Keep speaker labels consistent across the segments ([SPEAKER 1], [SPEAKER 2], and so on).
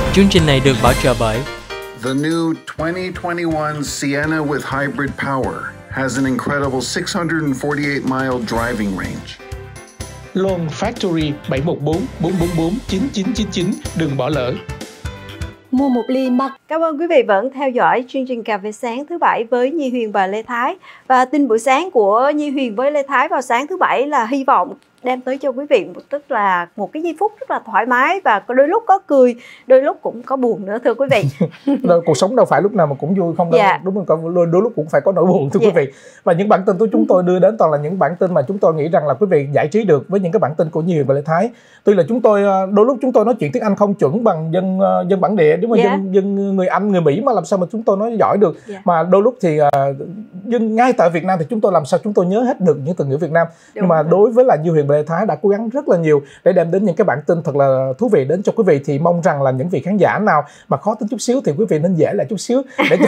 [SPEAKER 1] Chương trình này được bảo trợ bởi
[SPEAKER 2] The new 2021 Sienna with hybrid power has an incredible 648-mile driving range.
[SPEAKER 3] Loan Factory 714 444 9999, đừng bỏ lỡ.
[SPEAKER 4] Mua một ly mật. Cảm ơn quý vị vẫn theo dõi chương trình Cà phê sáng thứ Bảy với Nhi Huyền và Lê Thái. Và tin buổi sáng của Nhi Huyền với Lê Thái vào sáng thứ Bảy là hy vọng đem tới cho quý vị tức là một cái giây phút rất là thoải mái và đôi lúc có cười, đôi lúc cũng có buồn nữa thưa quý vị.
[SPEAKER 5] Cuộc sống đâu phải lúc nào mà cũng vui không đâu, đúng không? Đôi lúc cũng phải có nỗi buồn thưa quý vị. Và những bản tin của chúng tôi đưa đến toàn là những bản tin mà chúng tôi nghĩ rằng là quý vị giải trí được với những cái bản tin của Nhi Huyền và Lê Thái. Tuy là chúng tôi đôi lúc chúng tôi nói chuyện tiếng Anh không chuẩn bằng dân bản địa, đúng không? Dân người Anh, người Mỹ mà làm sao mà chúng tôi nói giỏi được. Mà đôi lúc thì ngay tại Việt Nam thì chúng tôi làm sao chúng tôi nhớ hết được những từ ngữ Việt Nam. Nhưng mà đối với là Nhi Huyền và Lê Thái đã cố gắng rất là nhiều để đem đến những cái bản tin thật là thú vị đến cho quý vị. Thì mong rằng là những vị khán giả nào mà khó tính chút xíu thì quý vị nên dễ lại chút xíu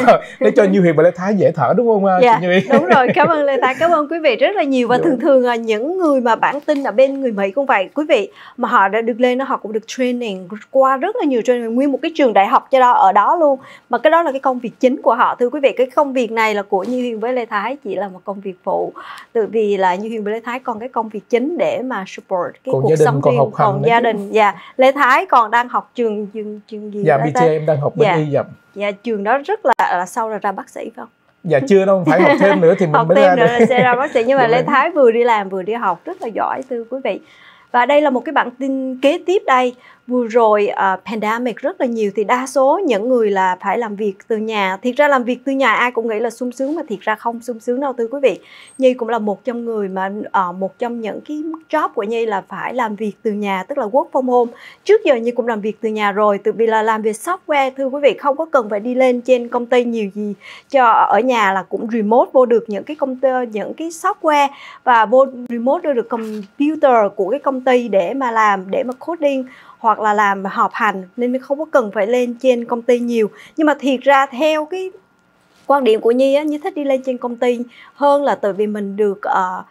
[SPEAKER 5] để cho Nhi Huyền và Lê Thái dễ thở, đúng không?
[SPEAKER 4] Đúng rồi, cảm ơn Lê Thái, cảm ơn quý vị rất là nhiều. Và thường những người mà bản tin ở bên người Mỹ cũng vậy quý vị, mà họ đã được lên, họ cũng được training qua rất là nhiều training, nguyên một cái trường đại học cho đó ở đó luôn, mà cái đó là cái công việc chính của họ thưa quý vị. Cái công việc này là của Nhi Huyền với Lê Thái chỉ là một công việc phụ, tự vì là Nhi Huyền với Lê Thái còn cái công việc chính để mà support cái cuộc sống riêng, còn gia đình. Lê Thái còn đang học trường gì?
[SPEAKER 5] BT em đang học bên y.
[SPEAKER 4] Trường đó rất là sau là ra bác sĩ phải không?
[SPEAKER 5] Dạ chưa đâu, phải học thêm nữa thì mình
[SPEAKER 4] học
[SPEAKER 5] mới
[SPEAKER 4] thêm
[SPEAKER 5] ra
[SPEAKER 4] nữa là sẽ ra bác sĩ. Nhưng mà Lê Thái vừa đi làm vừa đi học rất là giỏi thưa quý vị. Và đây là một cái bản tin kế tiếp đây. Vừa rồi pandemic rất là nhiều thì đa số những người là phải làm việc từ nhà. Thiệt ra làm việc từ nhà ai cũng nghĩ là sung sướng mà thiệt ra không sung sướng đâu thưa quý vị. Nhi cũng là một trong người mà một trong những cái job của Nhi là phải làm việc từ nhà, tức là work from home. Trước giờ Nhi cũng làm việc từ nhà rồi, tự vì là làm việc software thưa quý vị, không có cần phải đi lên trên công ty nhiều gì, cho ở nhà là cũng remote vô được những cái công ty, những cái software và vô remote đưa được computer của cái công ty để mà làm, để mà coding hoặc là làm họp hành, nên không có cần phải lên trên công ty nhiều. Nhưng mà thiệt ra theo cái quan điểm của Nhi á, Nhi thích đi lên trên công ty hơn là tại vì mình được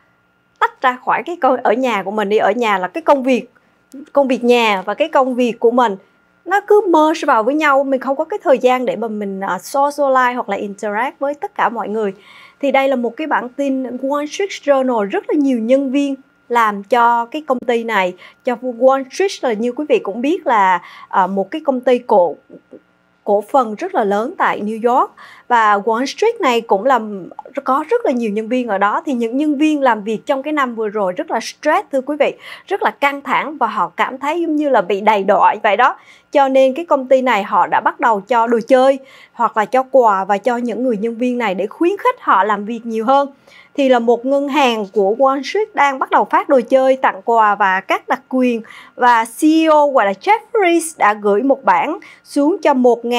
[SPEAKER 4] tách ra khỏi cái ở nhà của mình. Đi ở nhà là cái công việc nhà và cái công việc của mình nó cứ merge vào với nhau, mình không có cái thời gian để mà mình socialize hoặc là interact với tất cả mọi người. Thì đây là một cái bản tin Wall Street Journal, rất là nhiều nhân viên làm cho cái công ty này, cho Wall Street là như quý vị cũng biết là một cái công ty cổ phần rất là lớn tại New York. Và Wall Street này cũng là có rất là nhiều nhân viên ở đó. Thì những nhân viên làm việc trong cái năm vừa rồi rất là stress thưa quý vị, rất là căng thẳng và họ cảm thấy giống như là bị đầy đọa vậy đó. Cho nên cái công ty này họ đã bắt đầu cho đồ chơi hoặc là cho quà và cho những người nhân viên này để khuyến khích họ làm việc nhiều hơn. Thì là một ngân hàng của Wall Street đang bắt đầu phát đồ chơi, tặng quà và các đặc quyền. Và CEO gọi là Jeffries đã gửi một bản xuống cho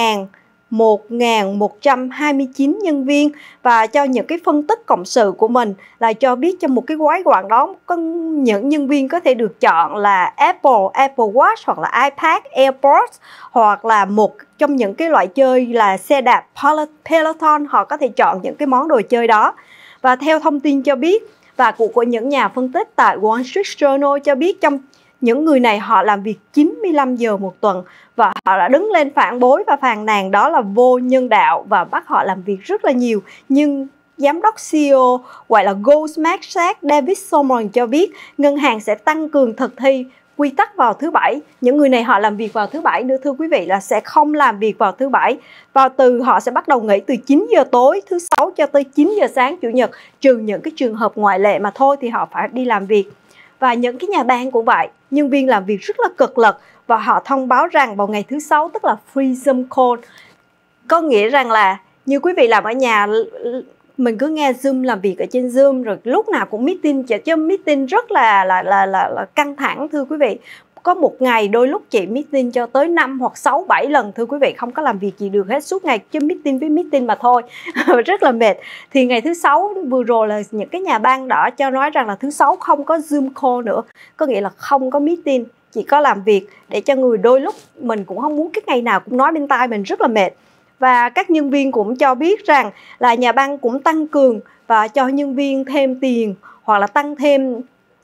[SPEAKER 4] 1.129 nhân viên và cho những cái phân tích cộng sự của mình là cho biết trong một cái gói quà đó có những nhân viên có thể được chọn là Apple Watch hoặc là iPad, AirPods hoặc là một trong những cái loại chơi là xe đạp Peloton, họ có thể chọn những cái món đồ chơi đó. Và theo thông tin cho biết và của những nhà phân tích tại Wall Street Journal cho biết trong những người này họ làm việc 95 giờ một tuần và họ đã đứng lên phản đối và phàn nàn đó là vô nhân đạo và bắt họ làm việc rất là nhiều. Nhưng giám đốc CEO gọi là Goldman Sachs David Solomon cho biết ngân hàng sẽ tăng cường thực thi quy tắc vào thứ Bảy. Những người này họ làm việc vào thứ Bảy nữa thưa quý vị, là sẽ không làm việc vào thứ Bảy. Họ sẽ bắt đầu nghỉ từ 9 giờ tối thứ Sáu cho tới 9 giờ sáng Chủ nhật, trừ những cái trường hợp ngoại lệ mà thôi thì họ phải đi làm việc. Và những cái nhà bang cũng vậy, nhân viên làm việc rất là cực lực và họ thông báo rằng vào ngày thứ Sáu, tức là free Zoom call, có nghĩa rằng là như quý vị làm ở nhà, mình cứ nghe Zoom, làm việc ở trên Zoom rồi lúc nào cũng meeting, chứ meeting rất là căng thẳng thưa quý vị. Có một ngày đôi lúc chị meeting cho tới 5 hoặc 6, 7 lần thưa quý vị, không có làm việc gì được hết, suốt ngày chứ meeting với meeting mà thôi. Rất là mệt. Thì ngày thứ Sáu vừa rồi là những cái nhà bang đã cho nói rằng là thứ Sáu không có Zoom call nữa, có nghĩa là không có meeting, chỉ có làm việc để cho người, đôi lúc mình cũng không muốn cái ngày nào cũng nói bên tai mình, rất là mệt. Và các nhân viên cũng cho biết rằng là nhà bang cũng tăng cường và cho nhân viên thêm tiền hoặc là tăng thêm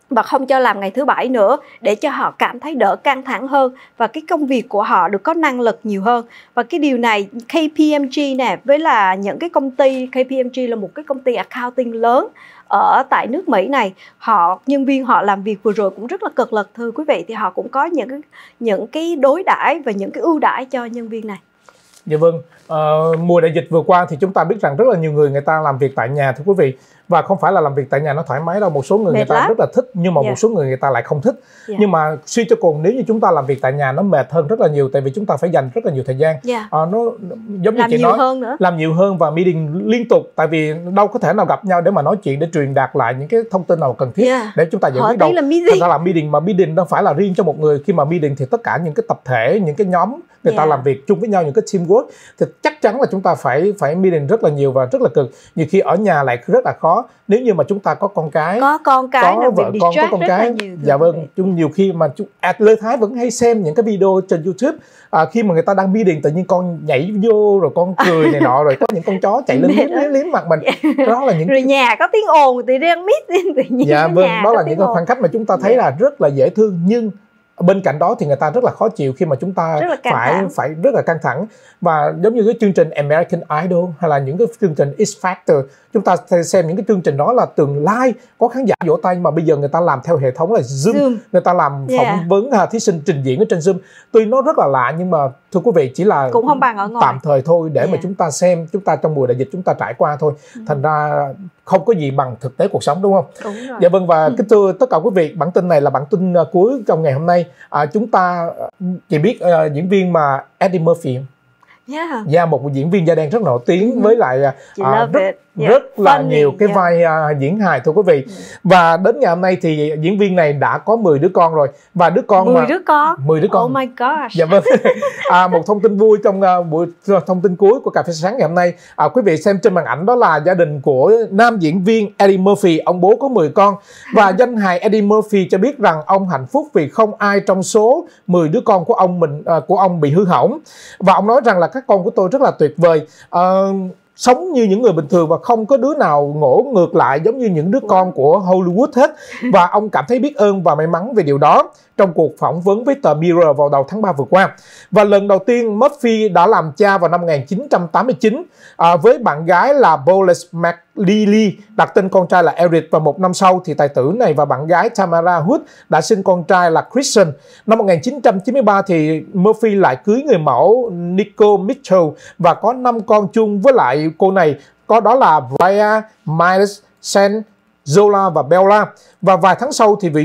[SPEAKER 4] và không cho làm ngày thứ Bảy nữa, để cho họ cảm thấy đỡ căng thẳng hơn và cái công việc của họ được có năng lực nhiều hơn. Và cái điều này KPMG nè, với là những cái công ty, KPMG là một cái công ty accounting lớn ở tại nước Mỹ này, nhân viên họ làm việc vừa rồi cũng rất là cực lực thưa quý vị, thì họ cũng có những cái đối đãi và những cái ưu đãi cho nhân viên này.
[SPEAKER 5] Dạ vâng, mùa đại dịch vừa qua thì chúng ta biết rằng rất là nhiều người ta làm việc tại nhà thưa quý vị. Và không phải là làm việc tại nhà nó thoải mái đâu, một số người ta rất là thích, nhưng mà một số người ta lại không thích. Nhưng mà suy cho cùng, nếu như chúng ta làm việc tại nhà nó mệt hơn rất là nhiều, tại vì chúng ta phải dành rất là nhiều thời gian. Nó giống như chị nói, làm nhiều hơn và meeting liên tục, tại vì đâu có thể nào gặp nhau để mà nói chuyện, để truyền đạt lại những cái thông tin nào cần thiết để chúng ta giải quyết đâu. Thật ra là meeting, mà meeting đâu phải là riêng cho một người. Khi mà meeting thì tất cả những cái tập thể, những cái nhóm người ta làm việc chung với nhau, những cái teamwork, thì chắc chắn là chúng ta phải meeting rất là nhiều và rất là cực. Nhiều khi ở nhà lại rất là khó. Nếu như mà chúng ta có con cái, có vợ con, có con cái, dạ vâng, nhiều khi mà Lê Thái vẫn hay xem những cái video trên YouTube, khi mà người ta đang meeting tự nhiên con nhảy vô rồi con cười này nọ, rồi có những con chó chạy lên liếm mặt mình. Đó là những
[SPEAKER 4] rồi nhà có tiếng ồn thì đang meeting tự nhiên.
[SPEAKER 5] Dạ vâng, đó là những cái khoảnh khắc mà chúng ta thấy là rất là dễ thương, nhưng bên cạnh đó thì người ta rất là khó chịu khi mà chúng ta phải rất là căng thẳng. Và giống như cái chương trình American Idol hay là những cái chương trình X Factor, chúng ta xem những cái chương trình đó là tương lai có khán giả vỗ tay, mà bây giờ người ta làm theo hệ thống là Zoom. Người ta làm phỏng vấn thí sinh trình diễn ở trên Zoom. Tuy nó rất là lạ nhưng mà thưa quý vị, chỉ là
[SPEAKER 4] cũng không bằng ở ngoài,
[SPEAKER 5] tạm thời thôi, để mà chúng ta xem, chúng ta trong mùa đại dịch chúng ta trải qua thôi. Thành ra không có gì bằng thực tế cuộc sống, đúng không?
[SPEAKER 4] Đúng rồi.
[SPEAKER 5] Dạ vâng, và kính thưa tất cả quý vị, bản tin này là bản tin cuối trong ngày hôm nay. Chúng ta chỉ biết diễn viên mà Eddie Murphy, một diễn viên da đen rất nổi tiếng, với lại rất là nhiều cái vai diễn hài thưa quý vị. Và đến ngày hôm nay thì diễn viên này đã có 10 đứa con rồi, và 10 đứa con. Oh my gosh. Dạ vâng. Một thông tin vui trong buổi thông tin cuối của Cà phê Sáng ngày hôm nay, quý vị xem trên màn ảnh, đó là gia đình của nam diễn viên Eddie Murphy. Ông bố có 10 con, và danh hài Eddie Murphy cho biết rằng ông hạnh phúc vì không ai trong số 10 đứa con của ông bị hư hỏng. Và ông nói rằng là các con của tôi rất là tuyệt vời, sống như những người bình thường và không có đứa nào ngổ ngược lại giống như những đứa con của Hollywood hết. Và ông cảm thấy biết ơn và may mắn về điều đó trong cuộc phỏng vấn với tờ Mirror vào đầu tháng 3 vừa qua. Và lần đầu tiên Murphy đã làm cha vào năm 1989 với bạn gái là Boles McLeely, đặt tên con trai là Eric. Và một năm sau thì tài tử này và bạn gái Tamara Hood đã sinh con trai là Christian. Năm 1993 thì Murphy lại cưới người mẫu Nicole Mitchell và có 5 con chung với lại cô này, có đó là Brian, Miles, Sen, Zola và Bella. Và vài tháng sau thì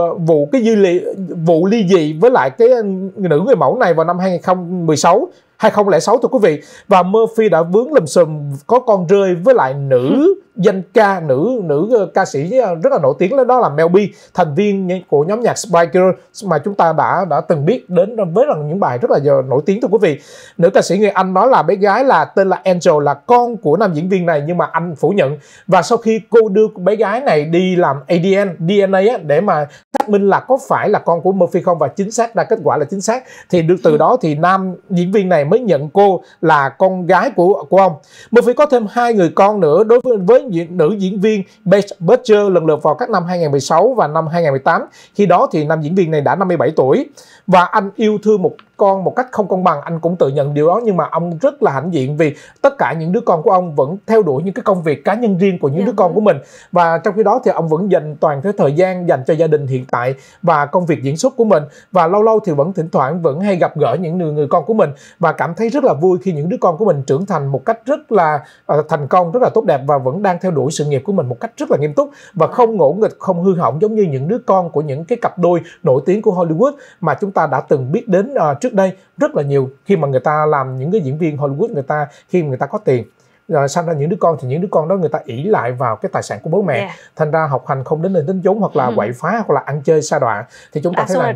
[SPEAKER 5] vụ ly dị với lại cái nữ người mẫu này vào năm 2006 thưa quý vị. Và Murphy đã vướng lùm xùm có con rơi với lại nữ ca sĩ rất là nổi tiếng, đó là Mel B, thành viên của nhóm nhạc Spice Girls mà chúng ta đã từng biết đến với những bài rất là nổi tiếng thưa quý vị. Nữ ca sĩ người Anh nói là bé gái tên là Angel là con của nam diễn viên này, nhưng mà anh phủ nhận. Và sau khi cô đưa bé gái này đi làm DNA để mà xác minh là có phải là con của Murphy không, và chính xác ra kết quả là chính xác, thì từ đó thì nam diễn viên này mới nhận cô là con gái của ông. Murphy có thêm 2 người con nữa đối với nữ diễn viên Beth Butcher lần lượt vào các năm 2016 và năm 2018. Khi đó thì nam diễn viên này đã 57 tuổi. Và anh yêu thương một con một cách không công bằng, anh cũng tự nhận điều đó, nhưng mà ông rất là hãnh diện vì tất cả những đứa con của ông vẫn theo đuổi những cái công việc cá nhân riêng của những đứa con của mình. Và trong khi đó thì ông vẫn dành toàn cái thời gian dành cho gia đình hiện tại và công việc diễn xuất của mình. Và lâu lâu thì thỉnh thoảng vẫn hay gặp gỡ những người con của mình, và cảm thấy rất là vui khi những đứa con của mình trưởng thành một cách rất là thành công, rất là tốt đẹp, và vẫn đang theo đuổi sự nghiệp của mình một cách rất là nghiêm túc và không ngỗ nghịch, không hư hỏng giống như những đứa con của những cái cặp đôi nổi tiếng của Hollywood mà chúng ta đã từng biết đến trước đây rất là nhiều. Khi mà người ta làm những cái diễn viên Hollywood, khi người ta có tiền sanh ra những đứa con thì những đứa con đó người ta ỷ lại vào cái tài sản của bố mẹ, thành ra học hành không đến nơi đến chốn, hoặc là quậy phá, hoặc là ăn chơi sa đọa. Thì chúng ta thấy là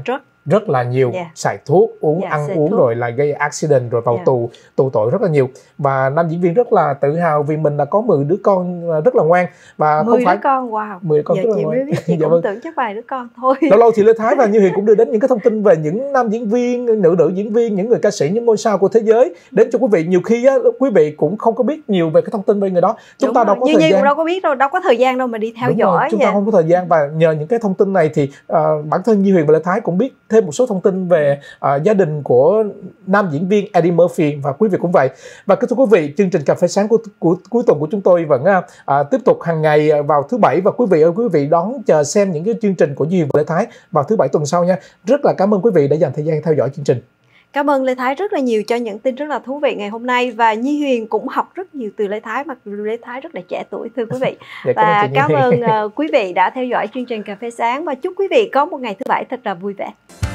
[SPEAKER 5] rất là nhiều, xài thuốc, ăn uống rồi là gây accident rồi vào tù tội rất là nhiều. Và nam diễn viên rất là tự hào vì mình đã có 10 đứa con rất là ngoan. Và
[SPEAKER 4] 10 đứa con, wow.
[SPEAKER 5] 10 con
[SPEAKER 4] giờ
[SPEAKER 5] rất là
[SPEAKER 4] chị
[SPEAKER 5] ngoan.
[SPEAKER 4] mới biết, chị cũng tưởng chắc vài đứa con thôi.
[SPEAKER 5] Lâu lâu thì Lê Thái và Như Huyền cũng đưa đến những cái thông tin về những nam diễn viên, nữ diễn viên, những người ca sĩ, những ngôi sao của thế giới đến cho quý vị. Nhiều khi á, quý vị cũng không có biết nhiều về cái thông tin về người đó. Chúng ta đâu có thời gian,
[SPEAKER 4] cũng đâu có biết đâu, đâu có thời gian đâu mà đi theo dõi.
[SPEAKER 5] Chúng ta không có thời gian, và nhờ những cái thông tin này thì bản thân Như Huyền và Lê Thái cũng biết thêm một số thông tin về gia đình của nam diễn viên Eddie Murphy, và quý vị cũng vậy. Và thưa quý vị, chương trình Cà phê sáng của cuối tuần của chúng tôi vẫn tiếp tục hàng ngày vào thứ Bảy, và quý vị đón chờ xem những cái chương trình của Như Huyền và Lê Thái vào thứ Bảy tuần sau nha. Rất là cảm ơn quý vị đã dành thời gian theo dõi chương trình.
[SPEAKER 4] Cảm ơn Lê Thái rất là nhiều cho những tin rất là thú vị ngày hôm nay, và Nhi Huyền cũng học rất nhiều từ Lê Thái, mặc dù Lê Thái rất là trẻ tuổi, thưa quý vị. Và cảm ơn quý vị đã theo dõi chương trình Cà phê sáng, và chúc quý vị có một ngày thứ Bảy thật là vui vẻ.